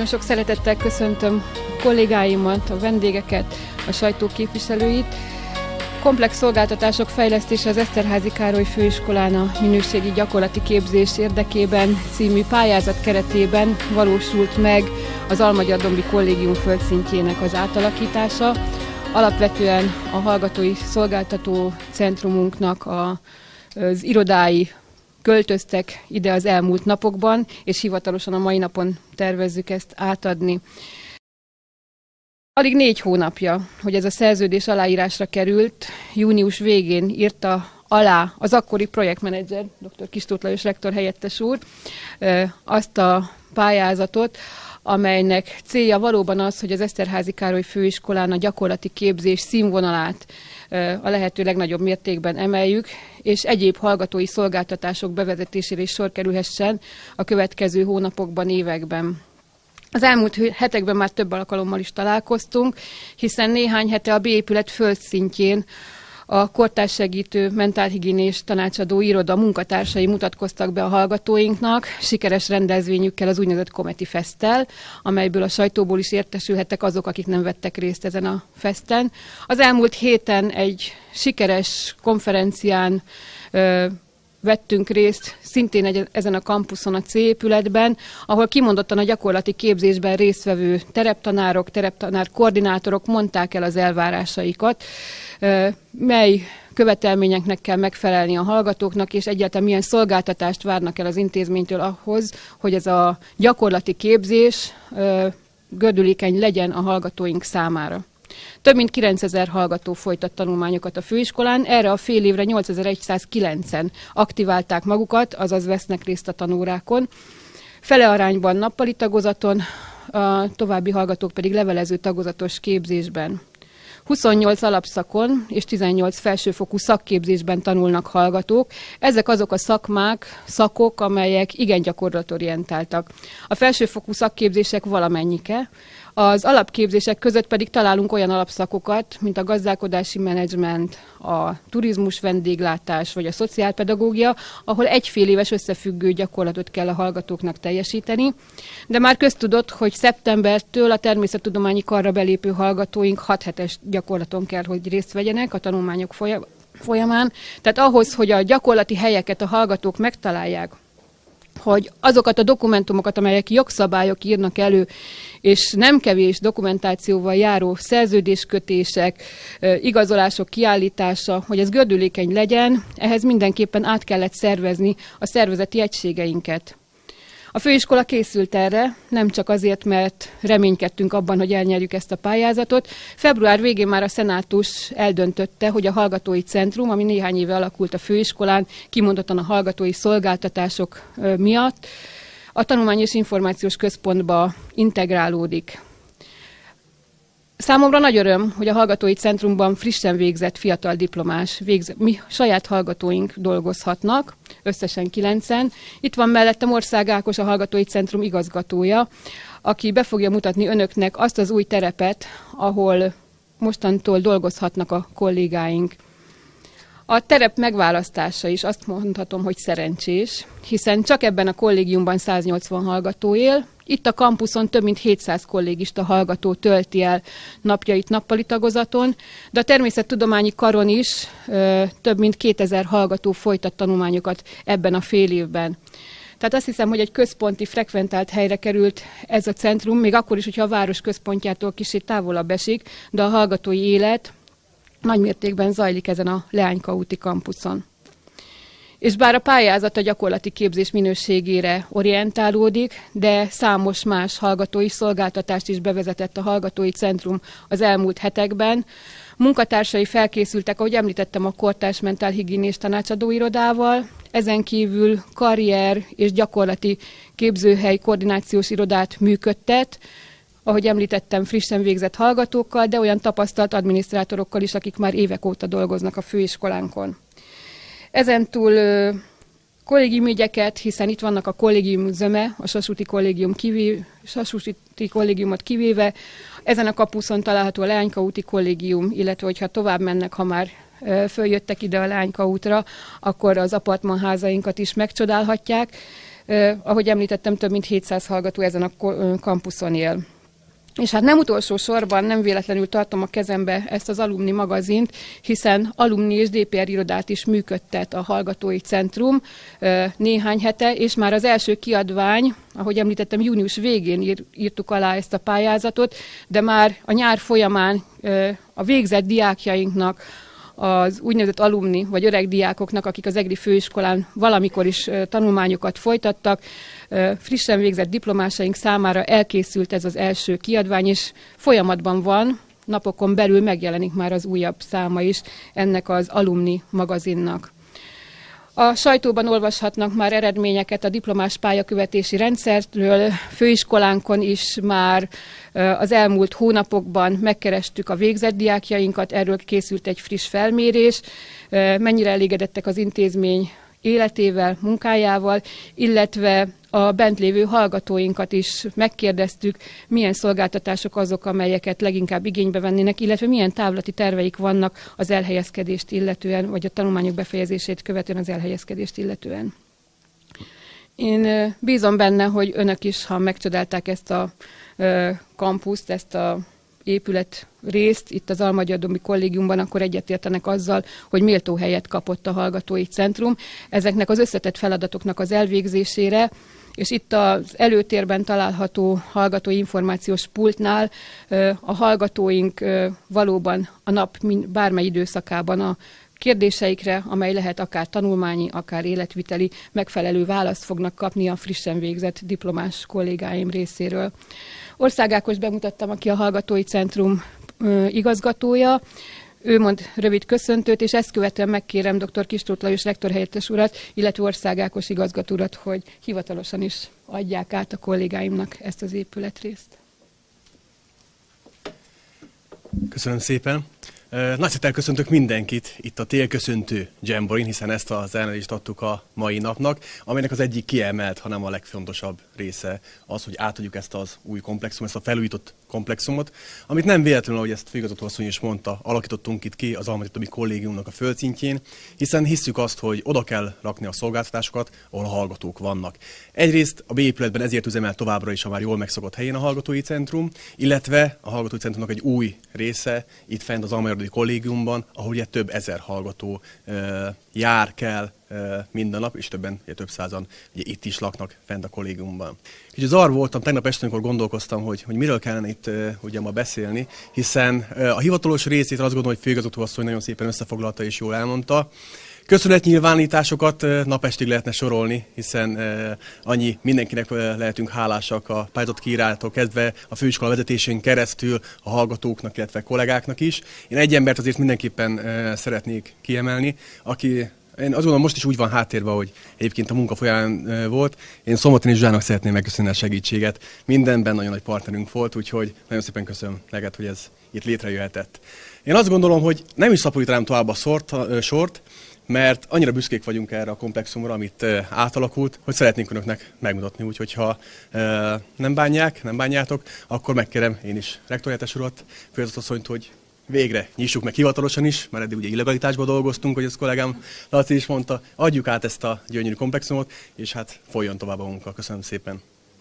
Nagyon sok szeretettel köszöntöm a kollégáimat, a vendégeket, a sajtó képviselőit. Komplex szolgáltatások fejlesztése az Eszterházy Károly Főiskolán a minőségi gyakorlati képzés érdekében című pályázat keretében valósult meg az Almagyardombi Kollégium földszintjének az átalakítása. Alapvetően a hallgatói szolgáltató centrumunknak az irodái költöztek ide az elmúlt napokban, és hivatalosan a mai napon tervezzük ezt átadni. Alig 4 hónapja, hogy ez a szerződés aláírásra került, június végén írta alá az akkori projektmenedzser, dr. Kistóth Lajos rektor helyettes úr, azt a pályázatot, amelynek célja valóban az, hogy az Eszterházy Károly Főiskolán a gyakorlati képzés színvonalát a lehető legnagyobb mértékben emeljük, és egyéb hallgatói szolgáltatások bevezetésére is sor kerülhessen a következő hónapokban, években. Az elmúlt hetekben már több alkalommal is találkoztunk, hiszen néhány hete a B épület földszintjén a kortárssegítő mentálhigiénés tanácsadó iroda munkatársai mutatkoztak be a hallgatóinknak sikeres rendezvényükkel, az úgynevezett Kometi Festtel, amelyből a sajtóból is értesülhettek azok, akik nem vettek részt ezen a festen. Az elmúlt héten egy sikeres konferencián vettünk részt szintén ezen a kampuszon, a C épületben, ahol kimondottan a gyakorlati képzésben résztvevő tereptanárok, tereptanár koordinátorok mondták el az elvárásaikat, mely követelményeknek kell megfelelni a hallgatóknak, és egyáltalán milyen szolgáltatást várnak el az intézménytől ahhoz, hogy ez a gyakorlati képzés gördülékeny legyen a hallgatóink számára. Több mint 9000 hallgató folytat tanulmányokat a főiskolán, erre a fél évre 8109-en aktiválták magukat, azaz vesznek részt a tanórákon. Fele arányban nappali tagozaton, a további hallgatók pedig levelező tagozatos képzésben. 28 alapszakon és 18 felsőfokú szakképzésben tanulnak hallgatók. Ezek azok a szakok, amelyek igen gyakorlatorientáltak. A felsőfokú szakképzések valamennyike, az alapképzések között pedig találunk olyan alapszakokat, mint a gazdálkodási menedzsment, a turizmus vendéglátás vagy a szociálpedagógia, ahol egy fél éves összefüggő gyakorlatot kell a hallgatóknak teljesíteni. De már köztudott, hogy szeptembertől a természettudományi karra belépő hallgatóink 6 hetes gyakorlaton kell, hogy részt vegyenek a tanulmányok folyamán. Tehát ahhoz, hogy a gyakorlati helyeket a hallgatók megtalálják, hogy azokat a dokumentumokat, amelyek jogszabályok írnak elő, és nem kevés dokumentációval járó szerződéskötések, igazolások kiállítása, hogy ez gördülékeny legyen, ehhez mindenképpen át kellett szervezni a szervezeti egységeinket. A főiskola készült erre, nem csak azért, mert reménykedtünk abban, hogy elnyerjük ezt a pályázatot. Február végén már a szenátus eldöntötte, hogy a hallgatói centrum, ami néhány éve alakult a főiskolán, kimondottan a hallgatói szolgáltatások miatt, a Tanulmány és Információs Központba integrálódik. Számomra nagy öröm, hogy a hallgatói centrumban frissen végzett fiatal diplomás, mi saját hallgatóink dolgozhatnak, összesen 9-en. Itt van mellettem Ország Ákos, a hallgatói centrum igazgatója, aki be fogja mutatni önöknek azt az új terepet, ahol mostantól dolgozhatnak a kollégáink. A terep megválasztása is azt mondhatom, hogy szerencsés, hiszen csak ebben a kollégiumban 180 hallgató él, itt a kampuszon több mint 700 kollégista hallgató tölti el napjait nappali tagozaton, de a természettudományi karon is több mint 2000 hallgató folytat tanulmányokat ebben a fél évben. Tehát azt hiszem, hogy egy központi, frekventált helyre került ez a centrum, még akkor is, hogyha a város központjától kicsit távolabb esik, de a hallgatói élet nagymértékben zajlik ezen a Leányka úti kampuszon. És bár a pályázat a gyakorlati képzés minőségére orientálódik, de számos más hallgatói szolgáltatást is bevezetett a hallgatói centrum az elmúlt hetekben. Munkatársai felkészültek, ahogy említettem, a kortárs mentálhigiénés tanácsadóirodával, ezen kívül karrier és gyakorlati képzőhely koordinációs irodát működtet, ahogy említettem, frissen végzett hallgatókkal, de olyan tapasztalt adminisztrátorokkal is, akik már évek óta dolgoznak a főiskolánkon. Ezentúl kollégiumügyeket, hiszen itt vannak a kollégium zöme, a Sasúti kollégiumot kivéve, ezen a kapuszon található a Leányka úti kollégium, illetve hogyha tovább mennek, ha már följöttek ide a Leányka útra, akkor az apartmanházainkat is megcsodálhatják. Ahogy említettem, több mint 700 hallgató ezen a kampuszon él. És hát nem utolsó sorban, nem véletlenül tartom a kezembe ezt az Alumni magazint, hiszen alumni és DPR irodát is működtet a Hallgatói Centrum néhány hete, és már az első kiadvány, ahogy említettem, június végén írtuk alá ezt a pályázatot, de már a nyár folyamán a végzett diákjainknak, az úgynevezett alumni vagy öreg diákoknak, akik az EGRI főiskolán valamikor is tanulmányokat folytattak, frissen végzett diplomásaink számára elkészült ez az első kiadvány, és folyamatban van, napokon belül megjelenik már az újabb száma is ennek az alumni magazinnak. A sajtóban olvashatnak már eredményeket a diplomás pályakövetési rendszerről, főiskolánkon is már az elmúlt hónapokban megkerestük a végzett diákjainkat, erről készült egy friss felmérés, mennyire elégedettek az intézmény életével, munkájával, illetve a bent lévő hallgatóinkat is megkérdeztük, milyen szolgáltatások azok, amelyeket leginkább igénybe vennének, illetve milyen távlati terveik vannak az elhelyezkedést illetően, vagy a tanulmányok befejezését követően az elhelyezkedést illetően. Én bízom benne, hogy önök is, ha megcsodálták ezt a kampuszt, ezt a épület részt itt az Almagyardomi Kollégiumban, akkor egyetértenek azzal, hogy méltó helyet kapott a Hallgatói Centrum ezeknek az összetett feladatoknak az elvégzésére, és itt az előtérben található hallgatói információs pultnál a hallgatóink valóban a nap bármely időszakában a kérdéseikre, amely lehet akár tanulmányi, akár életviteli, megfelelő választ fognak kapni a frissen végzett diplomás kollégáim részéről. Ország Ákos bemutattam, aki a Hallgatói Centrum igazgatója. Ő mond rövid köszöntőt, és ezt követően megkérem dr. Kistóth Lajos rektor helyettes urat, illetve Ország Ákos igazgató urat, hogy hivatalosan is adják át a kollégáimnak ezt az épületrészt. Köszönöm szépen. Nagy szeretettel köszöntök mindenkit itt a télköszöntő Jamborin, hiszen ezt az elnevezést adtuk a mai napnak, amelynek az egyik kiemelt, hanem a legfontosabb része az, hogy átadjuk ezt az új komplexumot, ezt a felújított komplexumot, amit nem véletlenül, ahogy ezt főigazgató asszony is mondta, alakítottunk itt ki az Almagyardomi Kollégiumnak a földszintjén, hiszen hisszük azt, hogy oda kell rakni a szolgáltatásokat, ahol a hallgatók vannak. Egyrészt a B épületben ezért üzemel továbbra is a már jól megszokott helyén a Hallgatói Centrum, illetve a Hallgatói Centrumnak egy új része itt fent az Almagyardomi Kollégiumban, ahol ugye több ezer hallgató jár, kell minden nap, és több százan ugye itt is laknak fent a kollégiumban. Kicsit zavar voltam tegnap este, amikor gondolkoztam, hogy miről kellene itt ugye ma beszélni, hiszen a hivatalos részét azt gondolom, hogy főigazgató asszony nagyon szépen összefoglalta és jól elmondta. Köszönetnyilvánításokat napestig lehetne sorolni, hiszen annyi mindenkinek lehetünk hálásak a pályázat kiírától kezdve a főiskola vezetésén keresztül a hallgatóknak, illetve kollégáknak is. Én egy embert azért mindenképpen szeretnék kiemelni, aki én azt gondolom, most is úgy van háttérben, hogy egyébként a munka folyamán volt. Én Szombatini Zsuzsának szeretném megköszönni a segítséget. Mindenben nagyon nagy partnerünk volt, úgyhogy nagyon szépen köszönöm neked, hogy ez itt létrejöhetett. Én azt gondolom, hogy nem is szaporítanám tovább a sort, mert annyira büszkék vagyunk erre a komplexumra, amit átalakult, hogy szeretnénk önöknek megmutatni. Úgyhogy ha nem bánjátok, akkor megkérem én is rektorhelyettes urat, főigazgatóasszonyt, hogy végre nyissuk meg hivatalosan is, mert eddig ugye illegalitásban dolgoztunk, hogy ezt kollégám Laci is mondta, adjuk át ezt a gyönyörű komplexumot, és hát folyjon tovább a munka. Köszönöm szépen.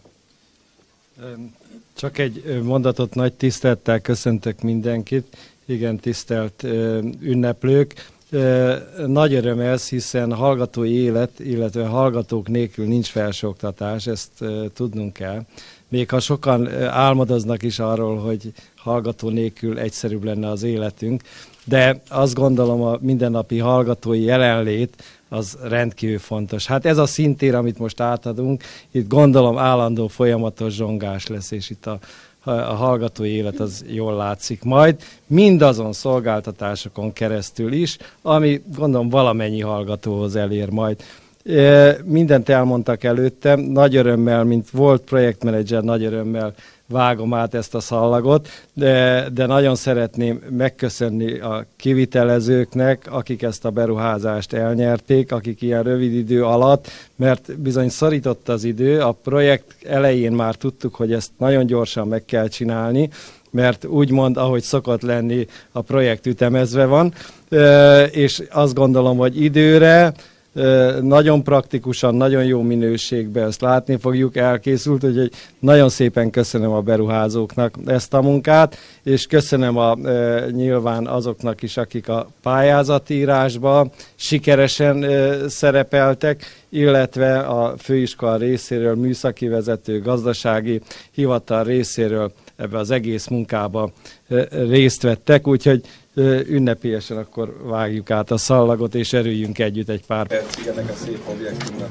Csak egy mondatot, nagy tisztelettel köszöntök mindenkit. Igen, tisztelt ünneplők. Nagy öröm ez, hiszen hallgatói élet, illetve hallgatók nélkül nincs felsőoktatás, ezt tudnunk kell. Még ha sokan álmodoznak is arról, hogy hallgató nélkül egyszerűbb lenne az életünk, de azt gondolom, a mindennapi hallgatói jelenlét az rendkívül fontos. Hát ez a szintér, amit most átadunk, itt gondolom állandó folyamatos zsongás lesz, és itt a hallgatói élet az jól látszik majd, mindazon szolgáltatásokon keresztül is, ami gondolom valamennyi hallgatóhoz elér majd. Mindent elmondtak előttem, nagy örömmel, mint volt projektmenedzser, nagy örömmel vágom át ezt a szallagot, de nagyon szeretném megköszönni a kivitelezőknek, akik ezt a beruházást elnyerték, akik ilyen rövid idő alatt, mert bizony szorított az idő, a projekt elején már tudtuk, hogy ezt nagyon gyorsan meg kell csinálni, mert úgymond, ahogy szokott lenni, a projekt ütemezve van, és azt gondolom, hogy időre, nagyon praktikusan, nagyon jó minőségben, ezt látni fogjuk, elkészült, úgyhogy nagyon szépen köszönöm a beruházóknak ezt a munkát, és köszönöm nyilván azoknak is, akik a pályázatírásban sikeresen szerepeltek, illetve a főiskola részéről, műszaki vezető, gazdasági hivatal részéről ebbe az egész munkába részt vettek, úgyhogy ünnepélyesen akkor vágjuk át a szallagot, és örüljünk együtt egy pár percig ennek a szép objektumnak.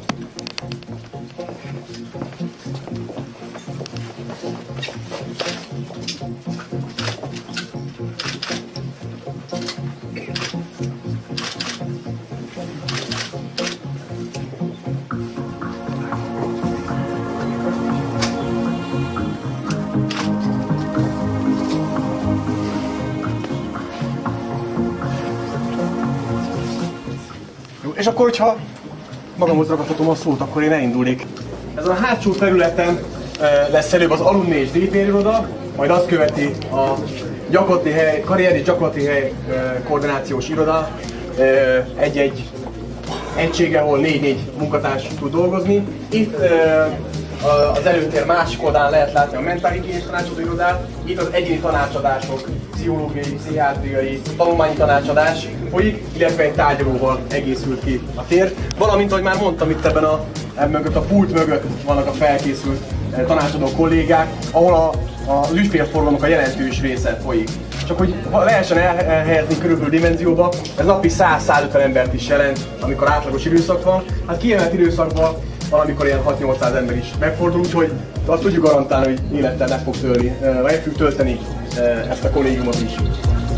És akkor, hogyha magamhoz ragadhatom a szót, akkor én elindulnék. Ezen a hátsó területen lesz előbb az alumni és díjbériroda, majd azt követi a karrier és gyakorlati hely koordinációs iroda, egy-egy egysége, ahol 4-4 munkatárs tud dolgozni. Itt az előtér másik oldalán lehet látni a mentálhigiénés tanácsadó irodát, itt az egyéni tanácsadások, pszichológiai, pszichiátriai, tanulmányi tanácsadás folyik, illetve egy tárgyalóval egészült ki a tér. Valamint, ahogy már mondtam, itt ebben mögött a pult mögött vannak a felkészült tanácsadó kollégák, ahol az ügyfélforgalomnak a jelentős része folyik. Csak hogy lehessen elhelyezni körülbelül dimenzióba, ez napi 100-150 embert is jelent, amikor átlagos időszak van. Hát kiemelt időszakban valamikor ilyen 6-800 ember is megfordul, úgyhogy azt tudjuk garantálni, hogy élettel meg fog tölteni ezt a kollégiumot is.